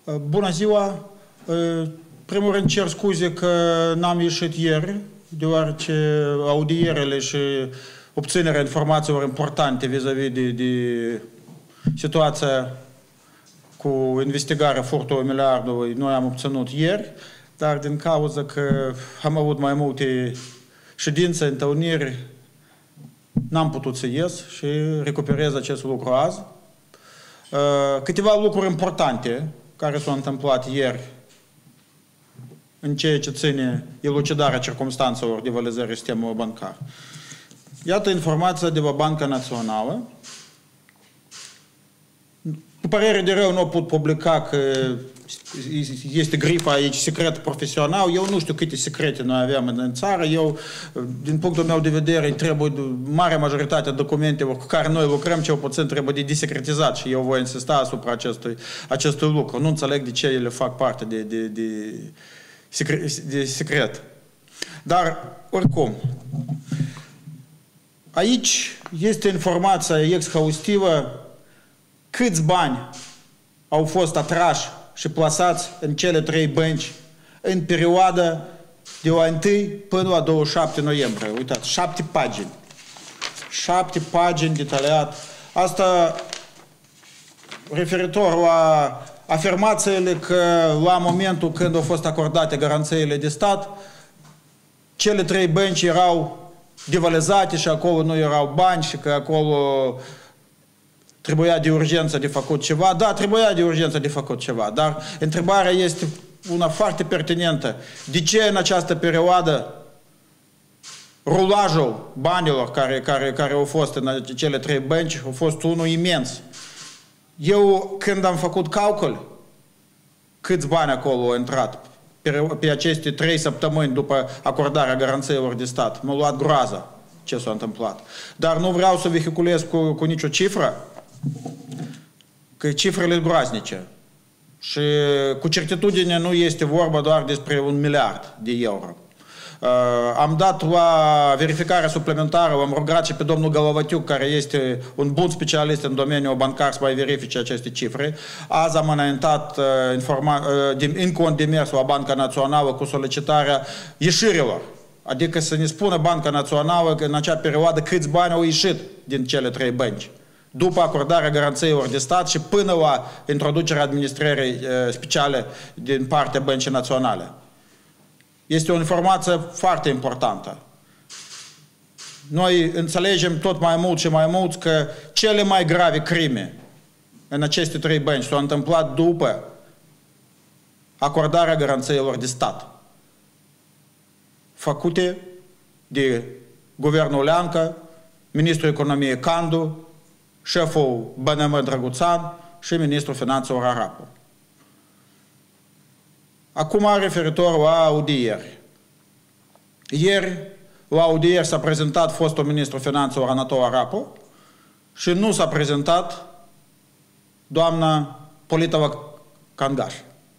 Bună ziua! Primul rând cer scuze că n-am ieșit ieri, deoarece audierele și obținerea informațiilor importante vis-a-vis de situația cu investigarea furtului miliardului noi am obținut ieri, dar din cauza că am avut mai multe ședințe, întâlniri, n-am putut să ies și recuperez acest lucru azi. Câteva lucruri importante care s-au întâmplat ieri în ceea ce ține elucidarea circumstanțelor de valizare sistemului bancar. Iată informația de la Banca Națională. Cu părere de rău nu o pot publica că este grifa aici, secret profesional. Eu nu știu câte secrete noi avem în țară. Eu, din punctul meu de vedere, trebuie marea majoritate a documentelor cu care noi lucrăm, cel puțin trebuie de desecretizat și eu voi insista asupra acestui lucru. Nu înțeleg de ce ele fac parte de secret. Dar, oricum, aici este informația exhaustivă câți bani au fost atrași și plasați în cele 3 bănci în perioada de la 1 până la 27 noiembrie. Uitați, 7 pagini. 7 pagini detaliat. Asta referitor la afirmațiile că la momentul când au fost acordate garanțiile de stat, cele 3 bănci erau devalizate și acolo nu erau bani și că acolo trebuia de urgență de făcut ceva. Da, trebuia de urgență de făcut ceva, dar întrebarea este una foarte pertinentă. De ce în această perioadă rulajul banilor care au fost în cele 3 bănci a fost unul imens? Eu, când am făcut calcul câți bani acolo au intrat pe aceste 3 săptămâni după acordarea garanțiilor de stat, m-a luat groaza ce s-a întâmplat. Dar nu vreau să vehiculez cu nicio cifră, că cifrele groaznice. Și cu certitudine nu este vorba doar despre 1 miliard de euro. Am dat la verificarea suplimentară, l-am rugat și pe domnul Galovatiuc, care este un bun specialist în domeniul bancar, să mai verifice aceste cifre. Azi am înaintat încă un demers la Banca Națională cu solicitarea ieșirilor. Adică să ne spună Banca Națională că în acea perioadă câți bani au ieșit din cele 3 bănci după acordarea garanțiilor de stat și până la introducerea administrării speciale din partea Băncii Naționale. Este o informație foarte importantă. Noi înțelegem tot mai mult și mai mult că cele mai grave crime în aceste 3 bănci s-au întâmplat după acordarea garanțiilor de stat, făcute de guvernul Leancă, ministrul economiei Candu, șeful BNM Drăguțan și ministrul finanțelor Arapu. Acum referitor la audieri. Ieri la audieri s-a prezentat fostul ministru finanțelor Anatol Arapu și nu s-a prezentat doamna Politova Cangaș.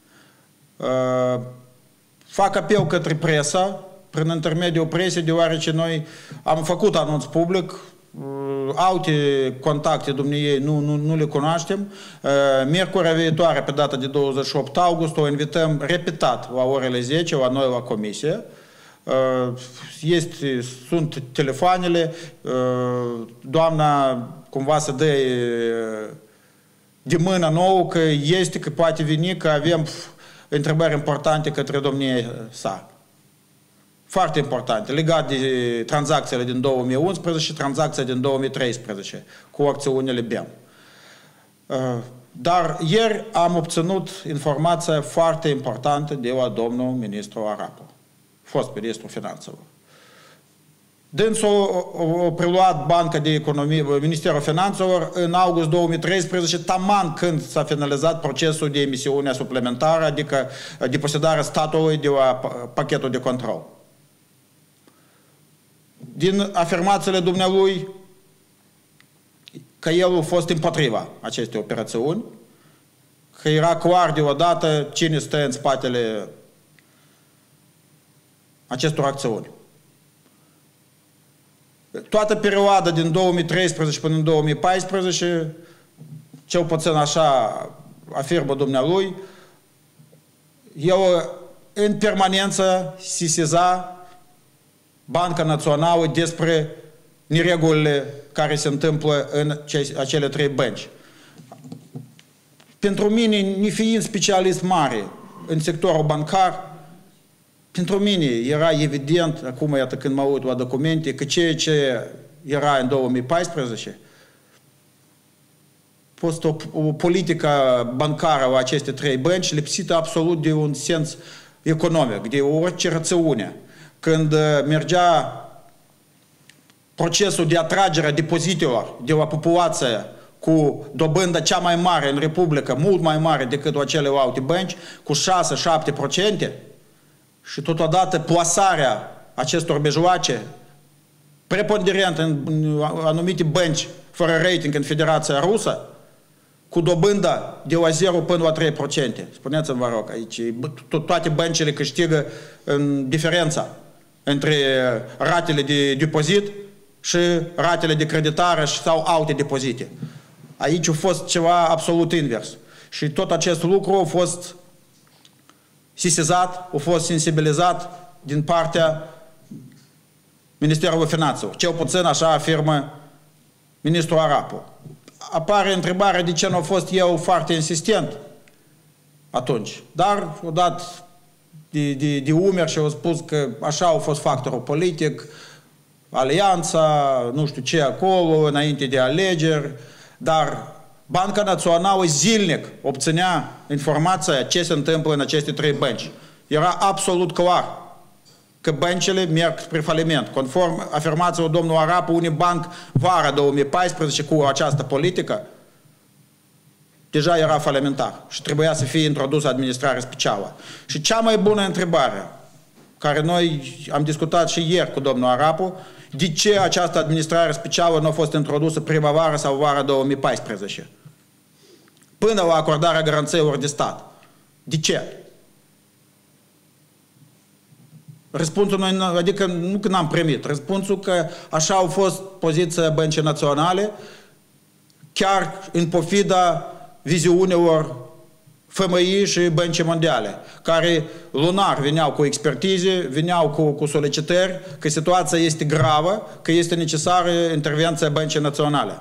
Fac apel către presă, prin intermediul presei, deoarece noi am făcut anunț public, alte contacte dumneiei nu le cunoaștem. Miercurea viitoare, pe data de 28 august, o invităm repetat la orele 10 la noi la comisie. Sunt telefoanele, doamna cumva să dă de mână nouă că poate veni, că avem întrebări importante către domniei sa. Foarte importante, legat de tranzacțiile din 2011 și tranzacția din 2013 cu acțiunile BEM. Dar ieri am obținut informația foarte importantă de la domnul ministru Arapu, fost ministrul finanțelor. Dânsul a preluat Banca de Economie, Ministerul Finanțelor, în august 2013, taman când s-a finalizat procesul de emisiune suplimentară, adică deposedarea statului de la pachetul de control. Din afirmațiile dumnealui că el a fost împotriva acestei operațiuni, că era clar deodată cine stă în spatele acestor acțiuni. Toată perioada din 2013 până în 2014, cel puțin așa afirmă dumnealui, eu în permanență seseza Banca Națională despre neregulile care se întâmplă în acele 3 bănci. Pentru mine, nefiind specialist mare în sectorul bancar, pentru mine era evident, acum iată când mă uit la documente, că ceea ce era în 2014 a fost o politică bancară la aceste 3 bănci lipsită absolut de un sens economic, de orice rațiune. Când mergea procesul de atragere a depozitelor de la populație cu dobândă cea mai mare în Republică, mult mai mare decât celelalte bănci, cu 6-7%, și totodată plasarea acestor mijloace preponderent în anumite bănci fără rating în Federația Rusă, cu dobândă de la 0 până la 3%. Spuneți-mi, vă rog, aici toate băncile câștigă în diferența între ratele de depozit și ratele de creditare sau alte depozite. Aici a fost ceva absolut invers. Și tot acest lucru a fost sesizat, a fost sensibilizat din partea Ministerului Finanțelor. Cel puțin așa afirmă ministrul Arapu. Apare întrebarea de ce nu a fost eu foarte insistent atunci. Dar o dat de umeri și au spus că așa a fost factorul politic, alianța, nu știu ce acolo, înainte de alegeri, dar Banca Națională zilnic obținea informația ce se întâmplă în aceste 3 bănci. Era absolut clar că băncile merg spre faliment. Conform afirmațiilor domnului Arapu, Unibank vara 2014 cu această politică deja era falimentar și trebuia să fie introdusă administrare specială. Și cea mai bună întrebare, care noi am discutat și ieri cu domnul Arapu, de ce această administrare specială nu a fost introdusă primăvara sau vara 2014? Până la acordarea garanțiilor de stat. De ce? Răspunsul noi, adică nu că n-am primit, răspunsul că așa a fost poziția Băncii Naționale, chiar în pofida viziunilor FMI și Băncii Mondiale, care lunar veneau cu expertize, veneau cu solicitări, că situația este gravă, că este necesară intervenția Băncii Naționale.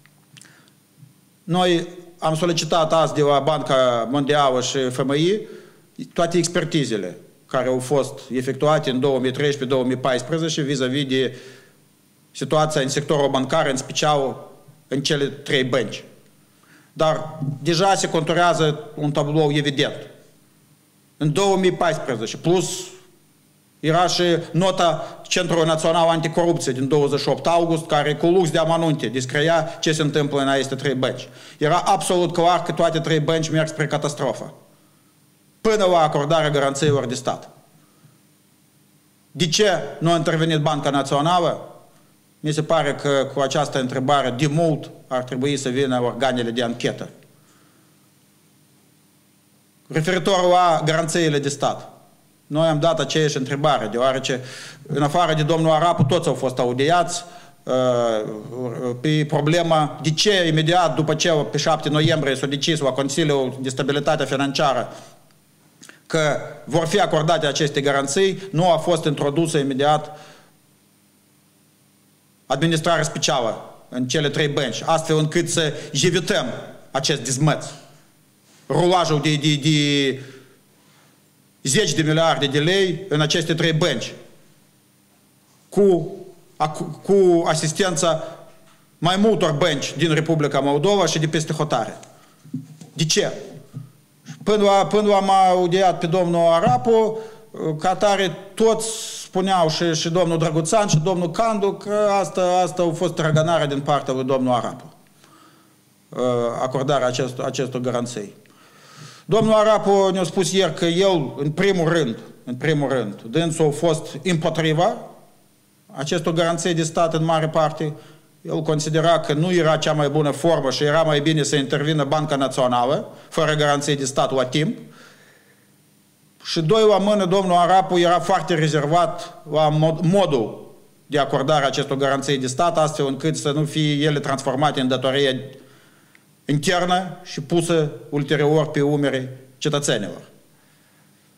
Noi am solicitat azi de la Banca Mondială și FMI toate expertizele care au fost efectuate în 2013-2014 vis-a-vis de situația în sectorul bancar, în special în cele 3 bănci. Dar deja se conturează un tablou evident. În 2014, plus era și nota Centrului Național Anticorupție din 28 august, care cu lux de amănunte descria ce se întâmplă în aceste 3 bănci. Era absolut clar că toate 3 bănci merg spre catastrofă, până la acordarea garanțiilor de stat. De ce nu a intervenit Banca Națională? Mi se pare că cu această întrebare de mult ar trebui să vină organele de anchetă. Referitor la garanțiile de stat. Noi am dat aceeași întrebare, deoarece în afară de domnul Arapu toți au fost audiați pe problema de ce imediat după ce pe 7 noiembrie s-a decis la Consiliul de Stabilitate Financiară că vor fi acordate aceste garanții, nu a fost introdusă imediat administrare specială în cele 3 bănci, astfel încât să evităm acest dezmăț. Rulajul de 10 de miliarde de lei în aceste 3 bănci, cu asistența mai multor bănci din Republica Moldova și de peste hotare. De ce? Până l-am audiat pe domnul Arapu, ca atare toți spuneau și domnul Drăguțan și domnul Candu că asta a fost trăgănarea din partea lui domnul Arapu. Acordarea acestor garanții. Domnul Arapu ne-a spus ieri că el, în primul rând, dânsul a fost împotriva acestor garanții de stat în mare parte. El considera că nu era cea mai bună formă și era mai bine să intervină Banca Națională, fără garanții de stat la timp. Și doi la mână, domnul Arapu era foarte rezervat la modul de acordare acestor garanții de stat, astfel încât să nu fie ele transformate în datorie internă și pusă ulterior pe umerii cetățenilor.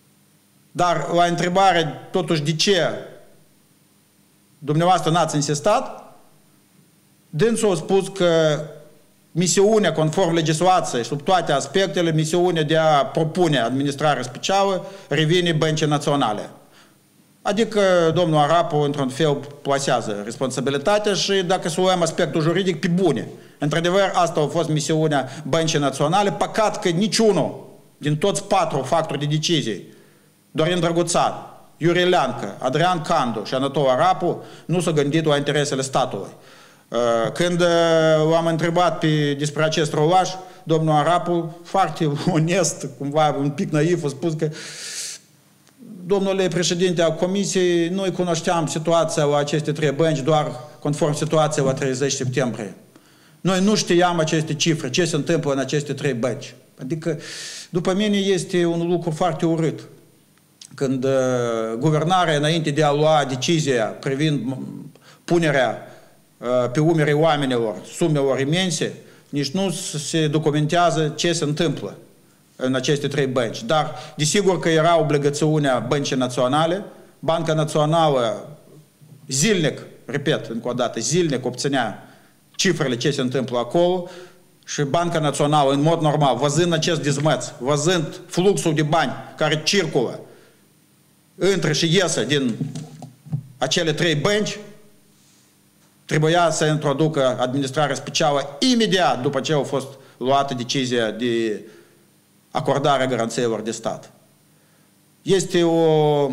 Dar la întrebare, totuși, de ce dumneavoastră n-ați insistat, dânsul a spus că misiunea, conform legislației, sub toate aspectele, misiunea de a propune administrare specială revine Băncii Naționale. Adică domnul Arapu, într-un fel, plasează responsabilitatea și dacă să luăm aspectul juridic, pe bune. Într-adevăr, asta a fost misiunea Băncii Naționale. Păcat că niciunul din toți 4 factori de decizie, Dorin Drăguțan, Iurie Leancă, Adrian Candu și Anatol Arapu, nu s-au gândit la interesele statului. Când l-am întrebat despre acest rolaj, domnul Arapu, foarte onest, cumva un pic naiv, a spus că domnule președinte al Comisiei, noi cunoșteam situația la aceste 3 bănci doar conform situației la 30 septembrie. Noi nu știam aceste cifre, ce se întâmplă în aceste 3 bănci. Adică, după mine, este un lucru foarte urât. Când guvernarea, înainte de a lua decizia privind punerea pe umerii oamenilor sumelor imense, nici nu se documentează ce se întâmplă în aceste 3 bănci. Dar, desigur că era obligațiunea Băncii Naționale. Banca Națională zilnic, repet încă o dată, zilnic obținea cifrele ce se întâmplă acolo și Banca Națională, în mod normal, văzând acest dezmăț, văzând fluxul de bani care circulă, intră și iese din acele 3 bănci, trebuia să introducă administrarea specială imediat după ce a fost luată decizia de acordarea garanțiilor de stat. Este o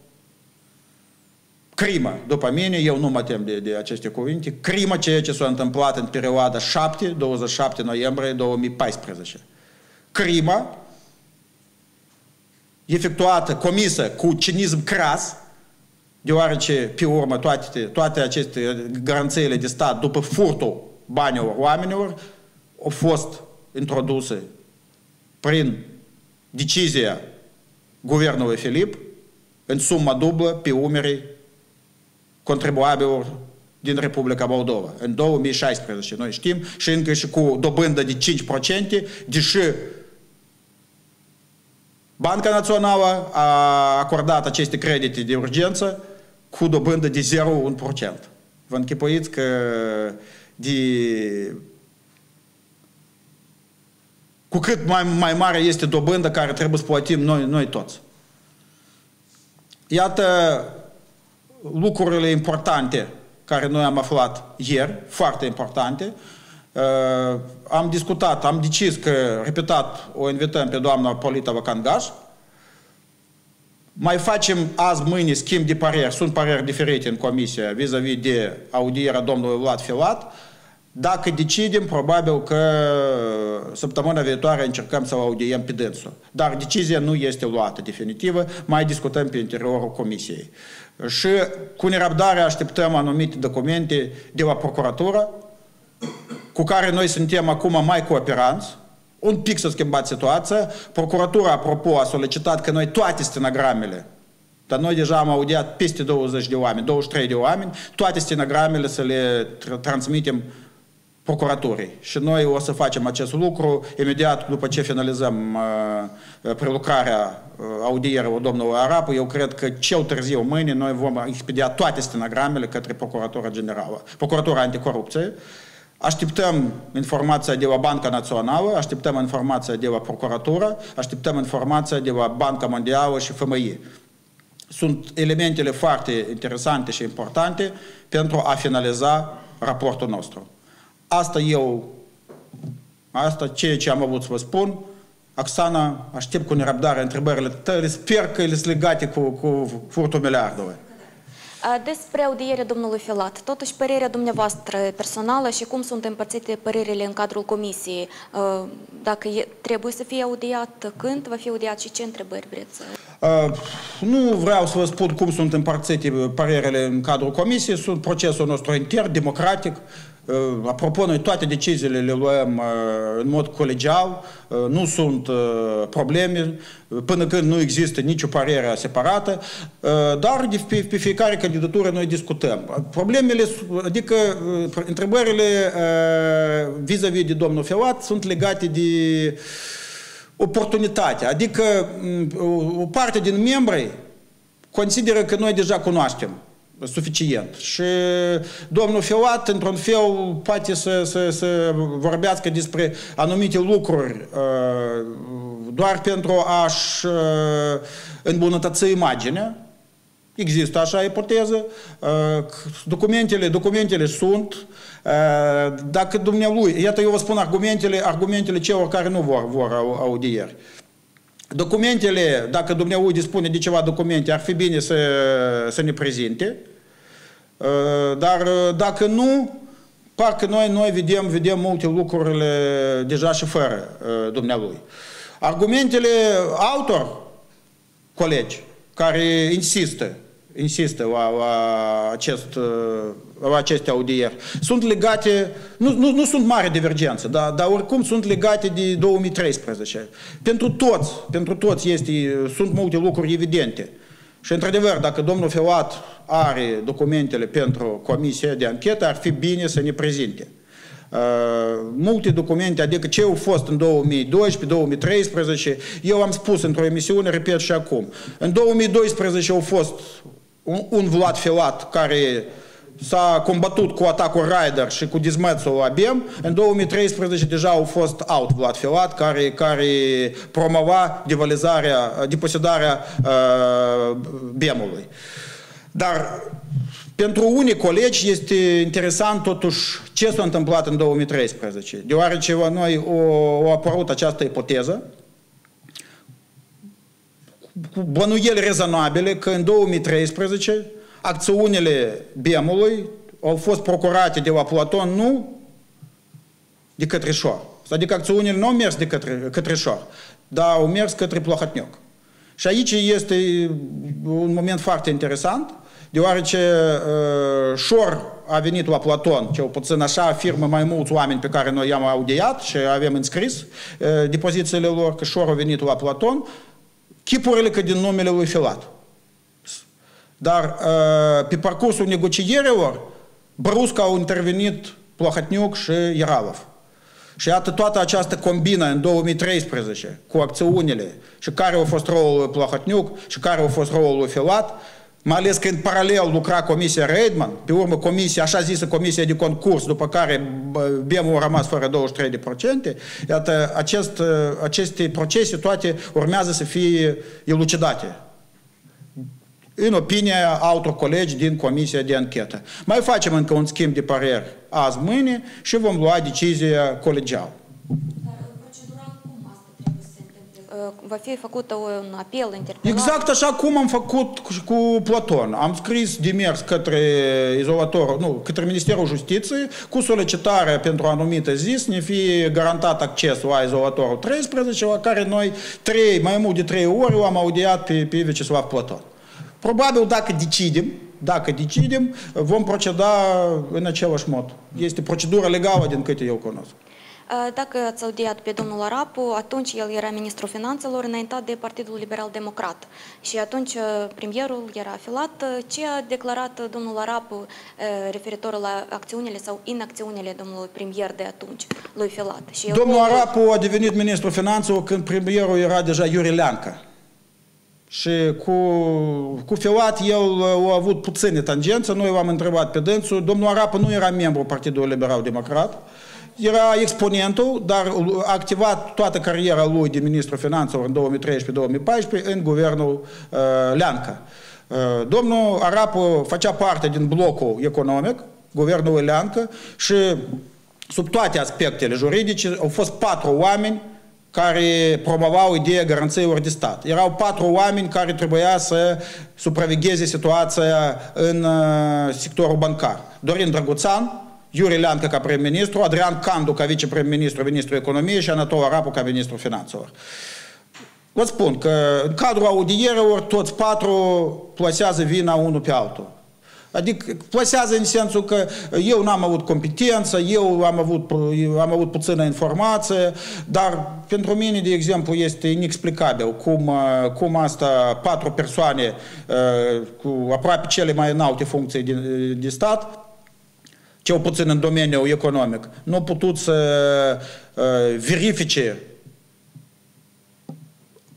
crimă, după mine, eu nu mă tem de aceste cuvinte, crimă ceea ce s-a întâmplat în perioada 27 noiembrie 2014. Crimă efectuată, comisă cu cinism cras, deoarece, pe urmă, toate aceste garanțiile de stat, după furtul banilor oamenilor, au fost introduse prin decizia guvernului Filip în sumă dublă pe umerii contribuabililor din Republica Moldova. În 2016, noi știm, și încă și cu dobândă de 5%, deși Banca Națională a acordat aceste credite de urgență cu dobândă de 0,1%. Vă închipuiți că cu cât mai mare este dobândă care trebuie să plătim noi toți. Iată lucrurile importante care noi am aflat ieri, foarte importante. Am discutat, am decis că, repetat, o invităm pe doamna Polita Vacangaș. Mai facem azi, mâine, schimb de păreri. Sunt păreri diferite în comisie vis-a-vis de audierea domnului Vlad Filat. Dacă decidem, probabil că săptămâna viitoare încercăm să-l audiem pe dânsul. Dar decizia nu este luată definitivă, mai discutăm pe interiorul comisiei. Și cu nerăbdare așteptăm anumite documente de la procuratură, cu care noi suntem acum mai cooperanți. Un pic s-a schimbat situația. Procuratura, apropo, a solicitat că noi toate stenogramele, dar noi deja am audiat peste 20 de oameni, 23 de oameni, toate stenogramele să le transmitem procuraturii. Și noi o să facem acest lucru imediat după ce finalizăm prelucrarea audierii domnului Arapu. Eu cred că cel târziu mâine noi vom expedia toate stenogramele către Procuratura Generală, Procuratura Anticorupție. Așteptăm informația de la Banca Națională, așteptăm informația de la Procuratură, așteptăm informația de la Banca Mondială și FMI. Sunt elementele foarte interesante și importante pentru a finaliza raportul nostru. Asta ceea ce am avut să vă spun. Oxana, aștept cu nerăbdare întrebările tale. Sper că ele sunt legate cu furtul miliardului. Despre audierea domnului Filat, totuși părerea dumneavoastră personală și cum sunt împărțite părerile în cadrul comisiei, dacă trebuie să fie audiat, când va fi audiat și ce întrebări vreți? Nu vreau să vă spun cum sunt împărțite părerile în cadrul comisiei, sunt procesul nostru intern, democratic. Apropo, noi toate deciziile le luăm în mod colegial, nu sunt probleme, până când nu există nicio părere separată, dar pe fiecare candidatură noi discutăm. Problemele, adică întrebările vis-a-vis de domnul Filat sunt legate de oportunitate. Adică o parte din membri consideră că noi deja cunoaștem suficient. Și domnul Filat, într-un fel, poate să vorbească despre anumite lucruri doar pentru a-și îmbunătăți imaginea. Există așa ipoteză. Documentele sunt. Dacă dumnealui, iată eu vă spun argumentele celor care nu vor audieri. Documentele, dacă dumnealui dispune de ceva documente, ar fi bine să ne prezinte. Dar dacă nu, parcă noi vedem multe lucrurile deja și fără dumnealui. Argumentele altor colegi care insistă la aceste audieri sunt legate, nu sunt mari divergențe, dar oricum sunt legate de 2013. Pentru toți sunt multe lucruri evidente. Și într-adevăr, dacă domnul Filat are documentele pentru comisia de anchetă, ar fi bine să ne prezinte. Multe documente, adică ce au fost în 2012-2013, eu am spus într-o emisiune, repet și acum. În 2012 au fost un Vlad Filat care s-a combatut cu atacul Raider și cu dizmățul ABEM. În 2013 deja au fost alt Vlad Filat care promova deposedarea BEM-ului. Dar pentru unii colegi este interesant totuși ce s-a întâmplat în 2013, deoarece la noi a apărut această ipoteză cu bănuieli rezonabile că în 2013 acțiunile BEM-ului au fost procurate de la Platon nu de către Șor. Adică acțiunile nu au mers de către Șor, dar au mers către Plahotniuc. Și aici este un moment foarte interesant, deoarece Șor a venit la Platon, cel puțin așa afirmă mai mulți oameni pe care noi i-am audiat și avem înscris depozițiile lor, că Șor a venit la Platon, chipurile că din numele lui Filat. Dar pe parcursul negocierilor, brusc au intervenit Plahotniuc și Iaralov. Și iată toată această combină în 2013 cu acțiunile și care a fost rolul lui Plahotniuc și care a fost rolul lui Filat, mai ales că în paralel lucra Comisia Reitman, pe urmă comisia, așa zisă Comisia de Concurs, după care BEM-ul a rămas fără 23%, iată, aceste procese toate urmează să fie elucidate. În opinia altor colegi din Comisia de Anchetă. Mai facem încă un schimb de păreri azi, mâine și vom lua decizia colegială. Procedural, cum asta trebuie să se întâmple? Va fi făcută un apel, interpelare? Exact așa cum am făcut cu Platon. Am scris demers către către Ministerul Justiției cu solicitarea pentru o anumită zi să ne fie garantat acces la izolatorul 13, la care noi mai mult de 3 ori l-am audiat pe Vyacheslav Platon. Probabil dacă decidem, vom proceda în același mod. Este procedura legală din câte eu cunosc. Dacă ați audiat pe domnul Arapu, atunci el era ministrul finanțelor înaintat de Partidul Liberal Democrat. Și atunci premierul era Filat. Ce a declarat domnul Arapu referitor la acțiunile sau inacțiunile domnului premier de atunci, lui Filat? Domnul Arapu a devenit ministrul finanțelor când premierul era deja Iuri Leancă. Și cu Filat el a avut puține tangențe, noi l-am întrebat pe dânsul. Domnul Arapu nu era membru Partidului Liberal Democrat, era exponentul, dar a activat toată cariera lui de ministru finanțelor în 2013-2014 în guvernul Leancă. Domnul Arapu făcea parte din blocul economic, guvernul Leancă, și sub toate aspectele juridice au fost 4 oameni care promovau ideea garanțiilor de stat. Erau 4 oameni care trebuia să supravegheze situația în sectorul bancar. Dorin Drăguțan, Iuri Leancă ca prim-ministru, Adrian Candu ca viceprim-ministru, ministrul economiei și Anatol Arapu ca ministrul finanțelor. Vă spun că în cadrul audierilor toți 4 plasează vina unul pe altul. Adică plasează în sensul că eu n-am avut competență, eu am avut puțină informație, dar pentru mine, de exemplu, este inexplicabil cum asta 4 persoane cu aproape cele mai înalte funcții de stat, cel puțin în domeniul economic, nu au putut să verifice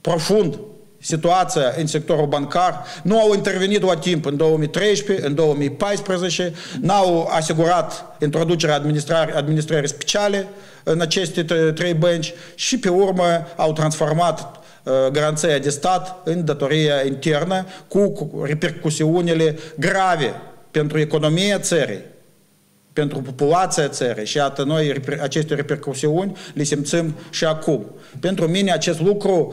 profund situația în sectorul bancar, nu au intervenit la timp în 2013, în 2014, n-au asigurat introducerea administrării speciale în aceste trei bănci și pe urmă au transformat garanția de stat în datoria internă cu repercusiunile grave pentru economia țării, pentru populația țării și iată noi aceste repercusiuni le simțim și acum. Pentru mine acest lucru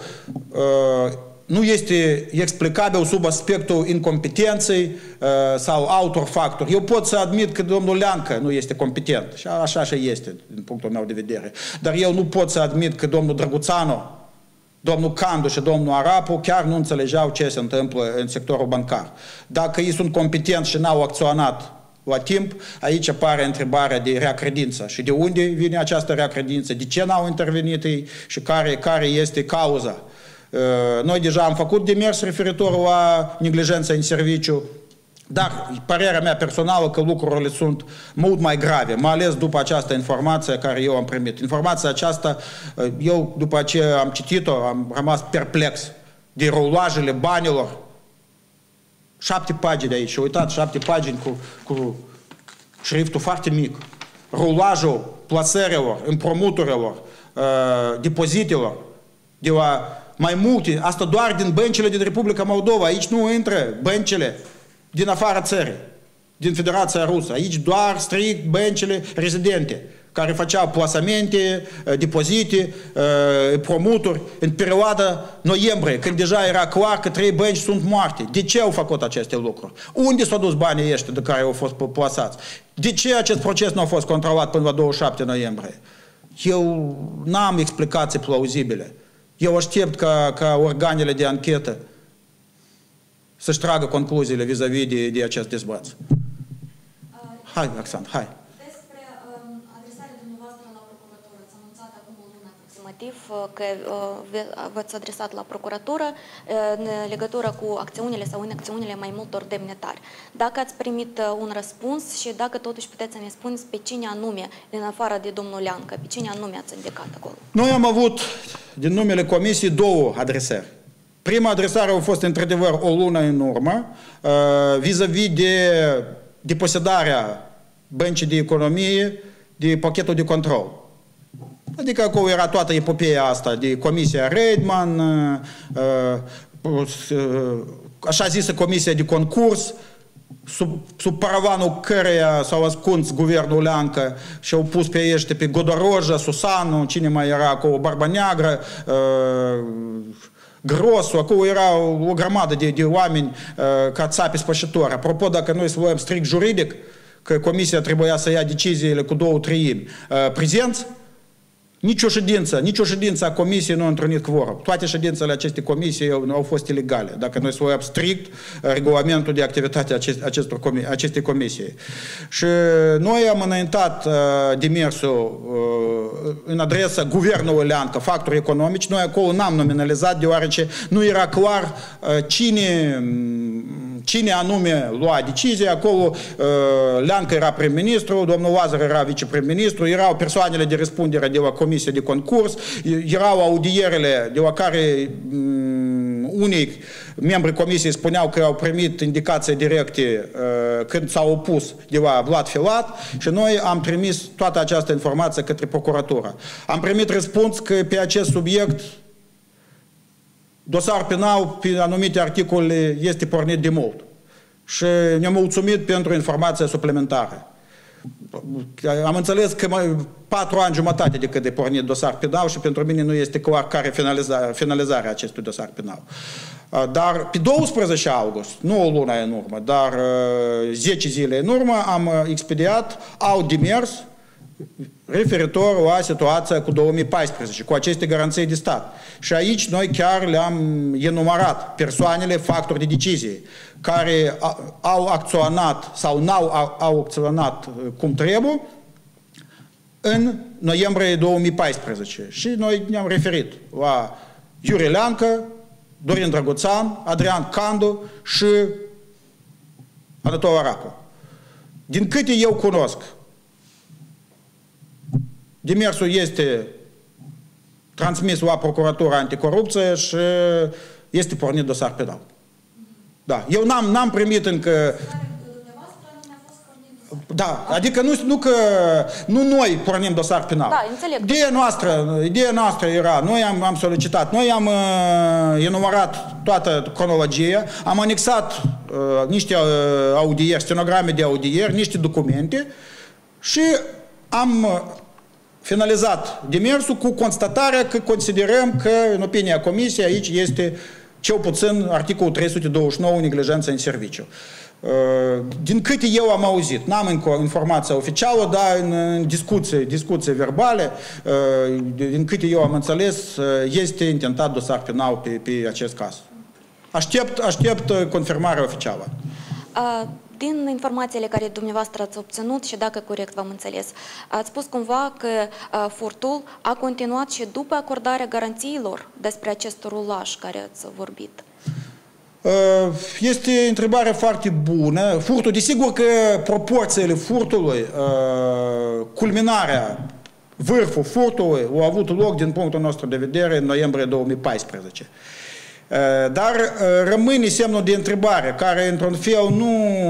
nu este explicabil sub aspectul incompetenței sau altor factori. Eu pot să admit că domnul Leancă nu este competent și așa și este din punctul meu de vedere. Dar eu nu pot să admit că domnul Drăguțanu, domnul Candu și domnul Arapu chiar nu înțelegeau ce se întâmplă în sectorul bancar. Dacă ei sunt competenți și n-au acționat la timp, aici apare întrebarea de rea credință. Și de unde vine această rea credință? De ce n-au intervenit ei? Și care este cauza? Noi deja am făcut demers referitor la neglijența în serviciu, dar părerea mea personală că lucrurile sunt mult mai grave, mai ales după această informație care eu am primit. Informația aceasta, eu după ce am citit-o, am rămas perplex de rulajele banilor. 7 pagini de aici, și uitați, 7 pagini cu șriftul foarte mic. Rulajul plasărilor, împrumuturilor, depozitelor, de la mai multe, asta doar din băncile din Republica Moldova, aici nu intră băncile din afara țării, din Federația Rusă, aici doar strict băncile rezidente, care făceau plasamente, depozite, promuturi în perioada noiembrie, când deja era clar că 3 bănci sunt moarte. De ce au făcut aceste lucruri? Unde s-au dus banii ăștia de care au fost plasați? De ce acest proces nu a fost controlat până la 27 noiembrie? Eu n-am explicații plauzibile. Eu aștept ca organele de anchetă să-și tragă concluziile vis-a-vis de acest dezbat. Hai, Roxana, hai. Despre adresarea dumneavoastră la procuratură, ați anunțat acum o lună aproximativ că v-ați adresat la procuratură în legătură cu acțiunile sau inacțiunile mai multor demnitari. Dacă ați primit un răspuns și dacă totuși puteți să ne spuneți pe cine anume, din afară de domnul Leancă, pe cine anume ați indicat acolo? Noi am avut, din numele Comisiei, 2 adresări. Prima adresare a fost, într-adevăr, o lună în urmă, vis-a-vis de deposedarea Băncii de Economie de pachetul de control. Adică acolo era toată epopeea asta de Comisia Reitman, așa zisă Comisia de Concurs, sub paravanul căreia s-au ascuns guvernul Leancă și au pus pe ești pe Godoroja, Susanu, cine mai era acolo, Barba Neagră, Grosu, acolo era o grămadă de oameni ca țapi spășitori. Apropo, dacă noi să luăm strict juridic, că comisia trebuia să ia deciziile cu 2/3 prezenți, nicio ședință a comisiei nu a întrunit quorum. Toate ședințele acestei comisii au fost ilegale, dacă noi să luăm strict regulamentul de activitate acestei comisii. Și noi am înaintat demersul în adresa guvernului Leancă, factori economici. Noi acolo n-am nominalizat, deoarece nu era clar cine anume lua decizia. Acolo Leancă era prim-ministru, domnul Lazar era viceprim-ministru, erau persoanele de răspundere de la Comisia de Concurs, erau audierele de la care unii membrii Comisiei spuneau că au primit indicații directe când s-au opus de la Vlad Filat și noi am trimis toată această informație către procuratură. Am primit răspuns că pe acest subiect dosar penal pe anumite articole este pornit de mult. Și ne-am mulțumit pentru informația suplimentară. Am înțeles că 4 ani jumătate de când e pornit dosar penal și pentru mine nu este clar care finalizarea acestui dosar penal. Dar pe 12 august, nu o lună în urmă, dar 10 zile în urmă, am expediat alt demers referitor la situația cu 2014, cu aceste garanții de stat. Și aici noi chiar le-am enumerat persoanele, factori de decizie, care au acționat sau n-au acționat cum trebuie în noiembrie 2014. Și noi ne-am referit la Iurie Leancă, Dorin Drăguțan, Adrian Candu și Anatol Arapu. Din câte eu cunosc, demersul este transmis la Procuratura Anticorupție și este pornit dosar penal. Da. Eu n-am primit încă... Da, adică nu noi pornim dosar penal. Da, înțeleg. Ideea noastră era, noi am solicitat, noi am enumerat toată cronologia, am anexat niște audieri, stenograme de audieri, niște documente și am finalizat demersul cu constatarea că considerăm că, în opinia Comisiei, aici este cel puțin articolul 329, neglijență în serviciu. Din câte eu am auzit, n-am încă informația oficială, dar în discuții verbale, din câte eu am înțeles, este intentat dosar penal pe acest caz. Aștept confirmarea oficială. Din informațiile care dumneavoastră ați obținut și dacă corect v-am înțeles, ați spus cumva că furtul a continuat și după acordarea garanțiilor despre acest rulaj care ați vorbit. Este o întrebare foarte bună. Furtul, desigur că proporțiile furtului, culminarea, vârful furtului au avut loc din punctul nostru de vedere în noiembrie 2014. Dar rămâne semnul de întrebare care într-un fel nu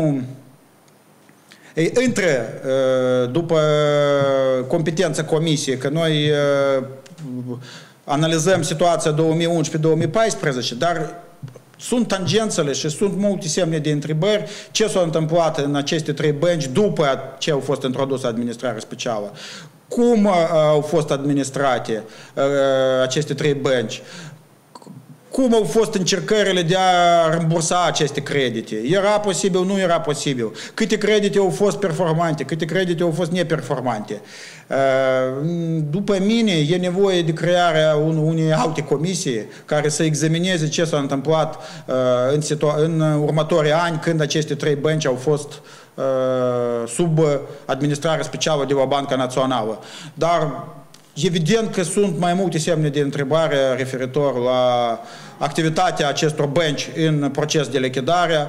intră după competența Comisiei, că noi analizăm situația 2011-2014, dar sunt tangențele și sunt multe semne de întrebări ce s-a întâmplat în aceste trei bănci după ce au fost introdusă administrarea specială. Cum au fost administrate aceste trei bănci? Cum au fost încercările de a rambursa aceste credite? Era posibil, nu era posibil? Câte credite au fost performante, câte credite au fost neperformante? După mine, e nevoie de crearea unei alte comisii care să examineze ce s-a întâmplat în următorii ani când aceste trei bănci au fost sub administrare specială de la Banca Națională. Dar evident că sunt mai multe semne de întrebare referitor la activitatea acestor bănci în proces de lichidare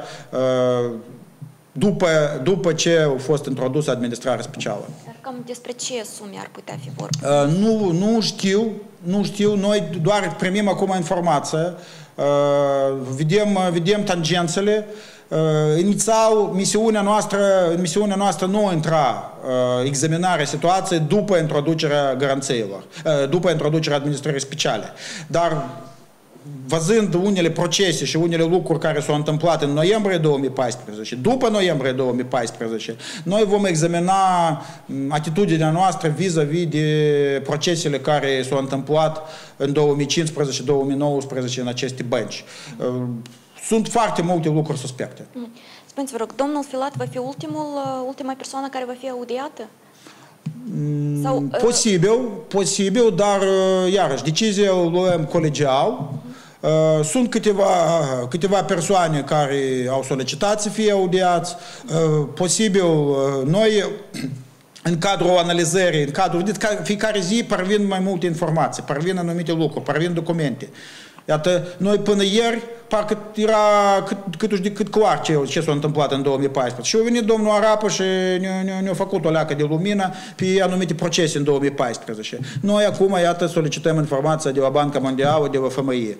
după ce a fost introdusă administrarea specială. Dar cam despre ce sume ar putea fi vorba? Nu știu, noi doar primim acum informația, vedem tangențele. Inițial, în misiunea noastră nu intra examinarea situației după introducerea garanțiilor, după introducerea administrării speciale. Dar văzând unele procese și unele lucruri care s-au întâmplat în noiembrie 2014, după noiembrie 2014, noi vom examina atitudinea noastră vis-a-vis de procesele care s-au întâmplat în 2015-2019 în aceste bănci. Sunt foarte multe lucruri suspecte. Spuneți, vă rog, domnul Filat va fi ultima persoană care va fi audiată? Sau, posibil, dar iarăși, decizia o luăm colegial. Sunt câteva persoane care au solicitat să fie audiați. Posibil, noi, în cadrul analizării, fiecare zi parvin mai multe informații, parvin anumite lucruri, parvin documente. Iată, noi până ieri, parcă era cât clar ce s-a întâmplat în 2014. Și a venit domnul Arapă și ne-a făcut o leacă de lumină pe anumite procese în 2014. Noi acum, iată, solicităm informația de la Banca Mondială, de la FMI.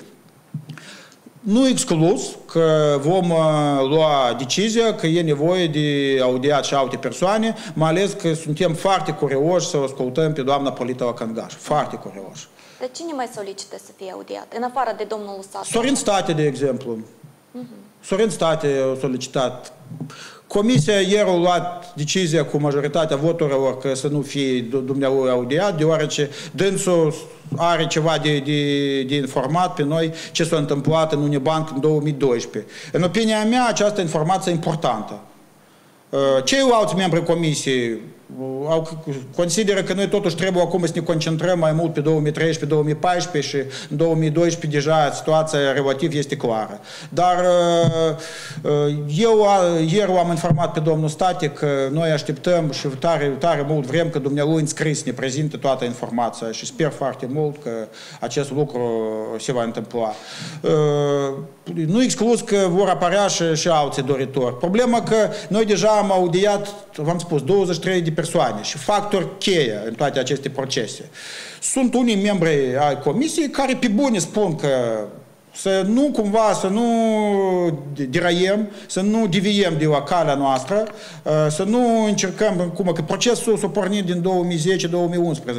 Nu exclus că vom lua decizia că e nevoie de audiat și alte persoane, mai ales că suntem foarte curioși să o ascultăm pe doamna Politova Cangaș. Foarte curioși. Dar cine mai solicită să fie audiat, în afară de domnul Satu? Sorin State, de exemplu. Sorin State a solicitat. Comisia ieri a luat decizia cu majoritatea voturilor că să nu fie dumnealui audiat, deoarece dânsul are ceva de informat pe noi ce s-a întâmplat în Unibank în 2012. În opinia mea, această informație e importantă. Ceilalți membri Comisiei consideră că noi totuși trebuie acum să ne concentrăm mai mult pe 2013-2014 și în 2012 deja situația relativ este clară. Dar eu ieri am informat pe domnul State că noi așteptăm și tare mult vrem că dumnealui în scris ne prezinte toată informația și sper foarte mult că acest lucru se va întâmpla. Nu exclus că vor apărea și alții doritori. Problema că noi deja am audiat, v-am spus, 23 de persoane și factori cheie în toate aceste procese. Sunt unii membri ai comisiei care pe bune spun că să nu cumva, să nu deraiem, să nu deviem de la calea noastră, să nu încercăm, că procesul s-a pornit din 2010-2011,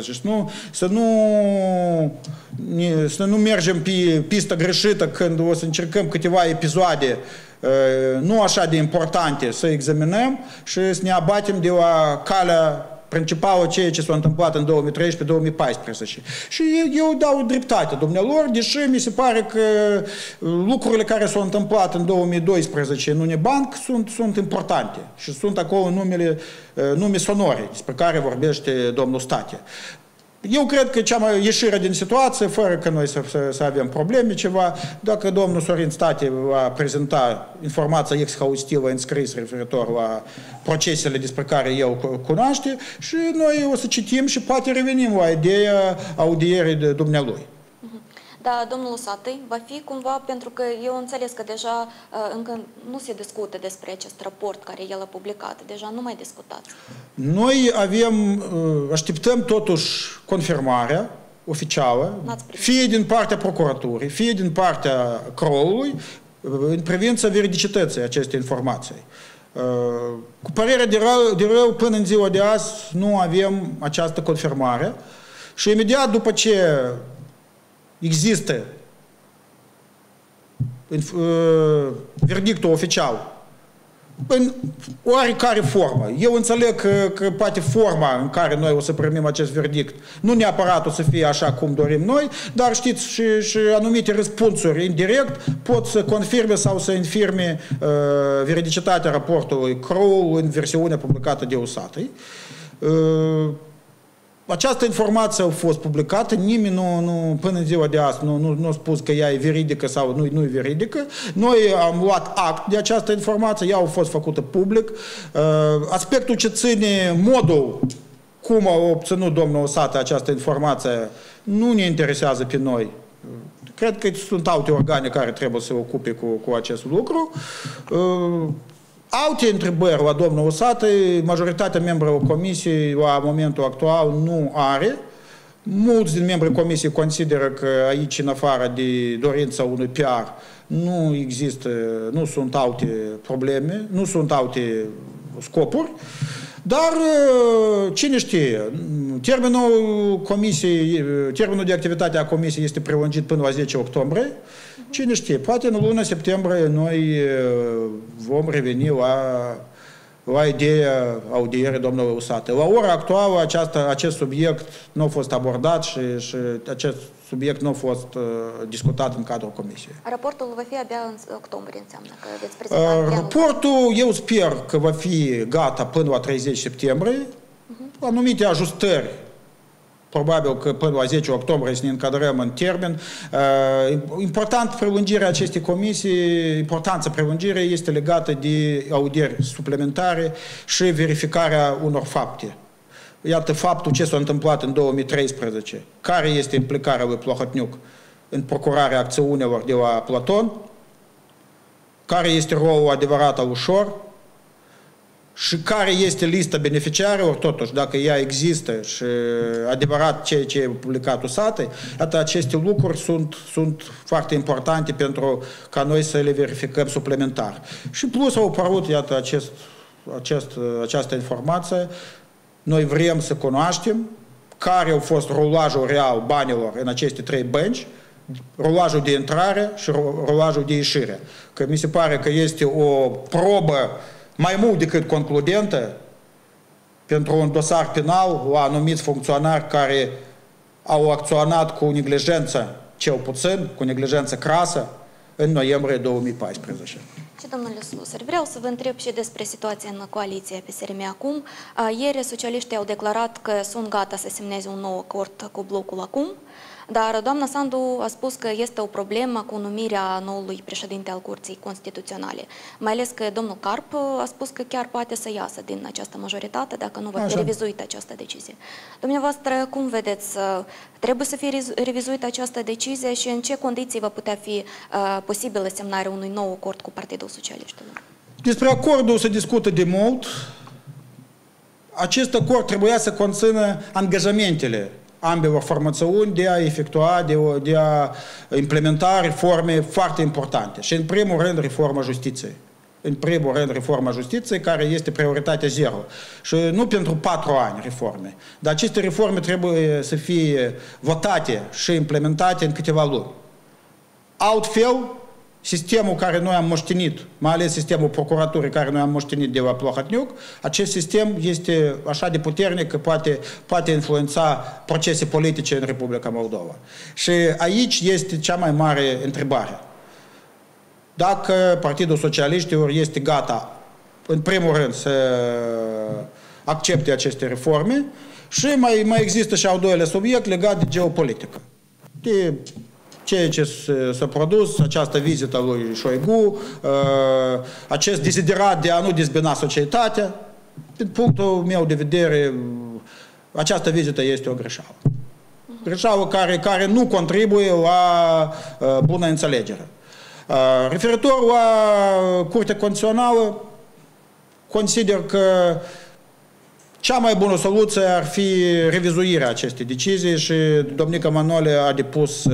să nu mergem pe pistă greșită când o să încercăm câteva episoade nu așa de importante să examinăm și să ne abatem de la calea principală ceea ce s-a întâmplat în 2013-2014. Și eu dau dreptate dumnealor, deși mi se pare că lucrurile care s-au întâmplat în 2012 în Unibank sunt importante și sunt acolo nume sonore despre care vorbește domnul State. Eu cred că ieșirea din situație, fără că noi să avem probleme ceva, dacă domnul Sorin State va prezenta informația exhaustivă în scris referitor la procesele despre care el cunoaște și noi o să citim și poate revenim la ideea audierii de dumnealui. Da, domnul Usatăi, va fi cumva, pentru că eu înțeles că deja încă nu se discută despre acest raport care el a publicat, deja nu mai discutați. Noi așteptăm totuși confirmarea oficială, fie din partea procuraturii, fie din partea CROL-ului, în privința veridicității acestei informații. Cu părerea de rău, până în ziua de azi, nu avem această confirmare și imediat după ce există verdictul oficial în oarecare formă. Eu înțeleg că poate forma în care noi o să primim acest verdict nu neapărat o să fie așa cum dorim noi, dar știți și anumite răspunsuri indirect pot să confirme sau să infirme veridicitatea raportului CROL în versiunea publicată de Usatăi. Această informație a fost publicată, nimeni până în ziua de azi nu a spus că ea e veridică sau nu e veridică. Noi am luat act de această informație, ea a fost făcută public. Aspectul ce ține modul cum a obținut domnul Usatăi această informație nu ne interesează pe noi. Cred că sunt alte organe care trebuie să se ocupe cu acest lucru. Alte întrebări la domnul Usatăi, majoritatea membrilor comisiei la momentul actual nu are. Mulți din membrii comisiei consideră că aici, în afară de dorința unui PR, nu sunt alte probleme, nu sunt alte scopuri. Dar cine știe, termenul de activitate a comisiei este prelungit până la 10 octombrie. Cine știe, poate în luna septembrie noi vom reveni la ideea audierii domnului Usatăi. La ora actuală acest subiect nu a fost abordat și acest subiect nu a fost discutat în cadrul comisiei. Raportul va fi abia în octombrie, înseamnă că veți prezenta. Raportul, eu sper că va fi gata până la 30 septembrie. Anumite ajustări, probabil că până la 10 octombrie să ne încadrăm în termen. Importanța prelungirii acestei comisii este legată de audieri suplimentare și verificarea unor fapte. Iată faptul ce s-a întâmplat în 2013, care este implicarea lui Plahotniuc în procurarea acțiunilor de la Platon, care este rolul adevărat al Ușor și care este lista beneficiarilor, totuși, dacă ea există și adevărat ceea ce e publicat Usatăi, iată, aceste lucruri sunt foarte importante pentru ca noi să le verificăm suplimentar. Și plus au apărut, iată, această informație. Noi vrem să cunoaștem care a fost rulajul real banilor în aceste 3 bănci, rulajul de intrare și rulajul de ieșire. Că mi se pare că este o probă mai mult decât concludentă pentru un dosar penal la anumiți funcționari care au acționat cu neglijență, cel puțin, cu neglijență crasă, în noiembrie 2014. Și domnule Slusar, vreau să vă întreb și despre situația în coaliție PSRM acum. Ieri socialiștii au declarat că sunt gata să semneze un nou acord cu blocul acum, dar doamna Sandu a spus că este o problemă cu numirea noului președinte al Curții Constituționale. Mai ales că domnul Carp a spus că chiar poate să iasă din această majoritate dacă nu va fi revizuită această decizie. Dumneavoastră, cum vedeți, trebuie să fie revizuită această decizie și în ce condiții va putea fi posibilă semnarea unui nou acord cu Partidul Socialiștilor? Despre acordul se discută de mult. acest acord trebuia să conțină angajamentele ambelor formațiuni de a efectua, de a implementa reforme foarte importante. Și în primul rând reforma justiției. În primul rând reforma justiției, care este prioritatea zero. Și nu pentru 4 ani reforme, dar aceste reforme trebuie să fie votate și implementate în câteva luni. Altfel, sistemul care noi am moștenit, mai ales sistemul procuraturii care noi am moștenit de la Plahotniuc, acest sistem este așa de puternic că poate influența procese politice în Republica Moldova. Și aici este cea mai mare întrebare. Dacă Partidul Socialiștilor este gata, în primul rând, să accepte aceste reforme și mai există și al doilea subiect legat de geopolitică. De ceea ce s-a produs, această vizită lui Șoigu, acest desiderat de a nu dezbina societatea, din punctul meu de vedere, această vizită este o greșeală. Greșeală care nu contribuie la bună înțelegere. Referitor la Curtea Constituțională, consider că cea mai bună soluție ar fi revizuirea acestei decizii și domnica Manole a depus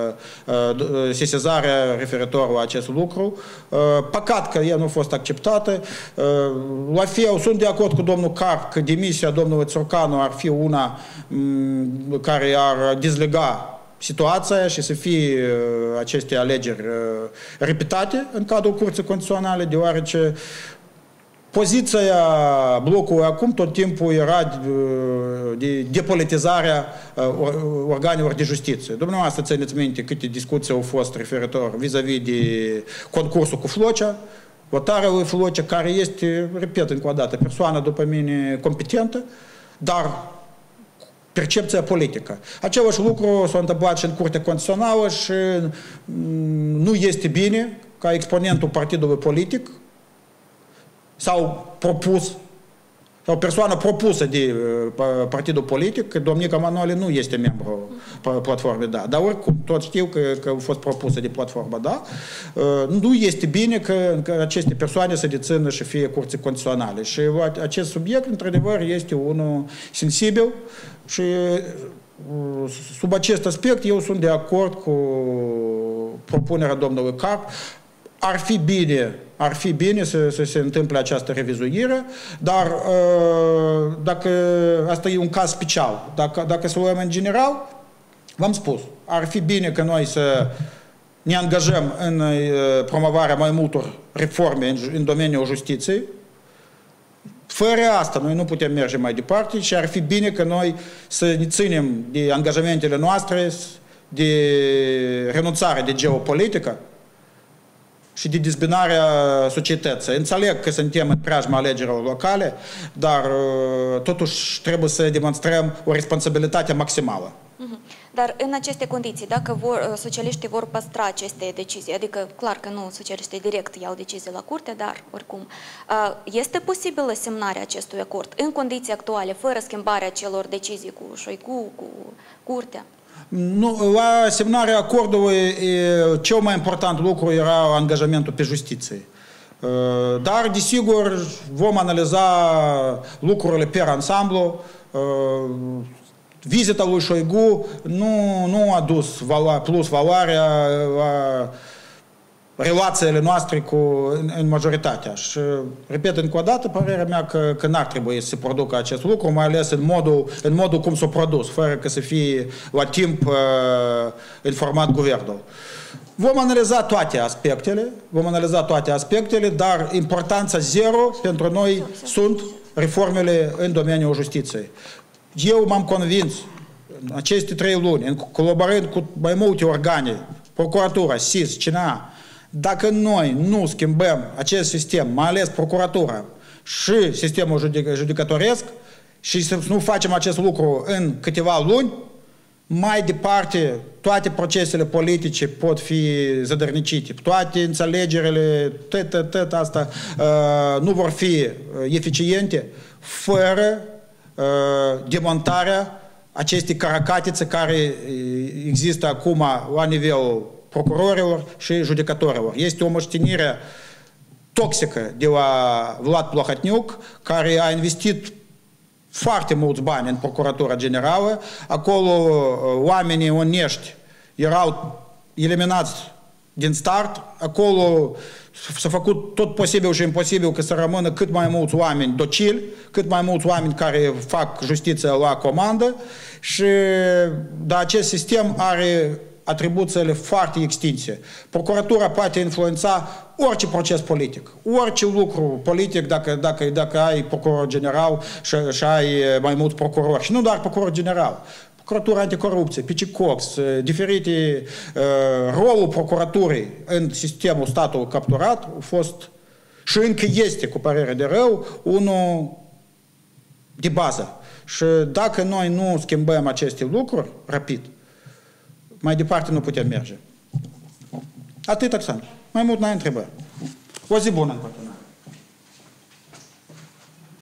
sesizarea referitor la acest lucru. Păcat că ea nu a fost acceptată. La fel, sunt de acord cu domnul Carp că demisia domnului Țurcanu ar fi una care ar dezlega situația și să fie aceste alegeri repetate în cadrul Curții Constituționale, deoarece poziția blocului acum tot timpul era de depolitizarea organelor de justiție. Dumneavoastră țineți minte câte discuții au fost referitor vis-a-vis de concursul cu Flocea, votarea lui Flocea, care este, repet încă o dată, persoană după mine competentă, dar percepția politică. Același lucru s-a întâmplat și în Curtea Constituțională și nu este bine ca exponentul partidului politic sau propus, sau persoană propusă de partidul politic, că domnica Manole nu este membru platformei DA. Dar oricum, tot știu că a fost propusă de platforma DA. Nu este bine că aceste persoane să dețină și fie curții constituționale. Și acest subiect, într-adevăr, este unul sensibil și sub acest aspect eu sunt de acord cu propunerea domnului Carp. Ar fi bine să se întâmple această revizuire, dar dacă asta e un caz special, dacă să luăm în general, v-am spus, ar fi bine că noi să ne angajăm în promovarea mai multor reforme în domeniul justiției. Fără asta noi nu putem merge mai departe și ar fi bine că noi să ne ținem de angajamentele noastre, de renunțare de geopolitică și de dezbinarea societății. Înțeleg că suntem în preajma alegerilor locale, dar totuși trebuie să demonstrăm o responsabilitate maximală. Dar în aceste condiții, dacă socialiștii vor păstra aceste decizii, adică clar că nu socialiștii direct iau decizii la curte, dar oricum, este posibilă semnarea acestui acord în condiții actuale, fără schimbarea celor decizii cu Șoigu, cu curtea? Nu, la semnarea acordului cel mai important lucru era angajamentul pe justiție. Dar, desigur, vom analiza lucrurile per ansamblu. Vizita lui Șoigu nu a dus plus valoarea la relațiile noastre în majoritatea. Și, repet încă o dată, părerea mea că n-ar trebui să se producă acest lucru, mai ales în modul cum s-a produs, fără că să fie la timp informat guvernul. Vom analiza toate aspectele, dar importanța zero pentru noi sunt reformele în domeniul justiției. Eu m-am convins în aceste 3 luni, colaborând cu mai multe organe, procuratura, SIS, CNA, dacă noi nu schimbăm acest sistem, mai ales procuratura și sistemul judecatoresc, și să nu facem acest lucru în câteva luni, mai departe toate procesele politice pot fi zădărnicite, toate înțelegerile, tot asta nu vor fi eficiente fără demontarea acestei caracatițe care există acum la nivelul procurorilor și judecătorilor. Este o moștenire toxică de la Vlad Plahotniuc, care a investit foarte mulți bani în Procuratura Generală, acolo oamenii onești erau eliminați din start, acolo s-a făcut tot posibil și imposibil ca să rămână cât mai mulți oameni docili, cât mai mulți oameni care fac justiția la comandă și dar acest sistem are atribuțiile foarte extinse. Procuratura poate influența orice proces politic, orice lucru politic dacă ai procuror general și ai mai mulți procurori. Și nu doar procuror general. Procuratura anticorupție, PCCOX, diferite rolul procuraturii în sistemul statului capturat a fost și încă este, cu părere de rău, unul de bază. Și dacă noi nu schimbăm aceste lucruri rapid, mai departe nu putem merge. Atât, Oxana. Mai mult n-ai întrebări. O zi bună în continuare.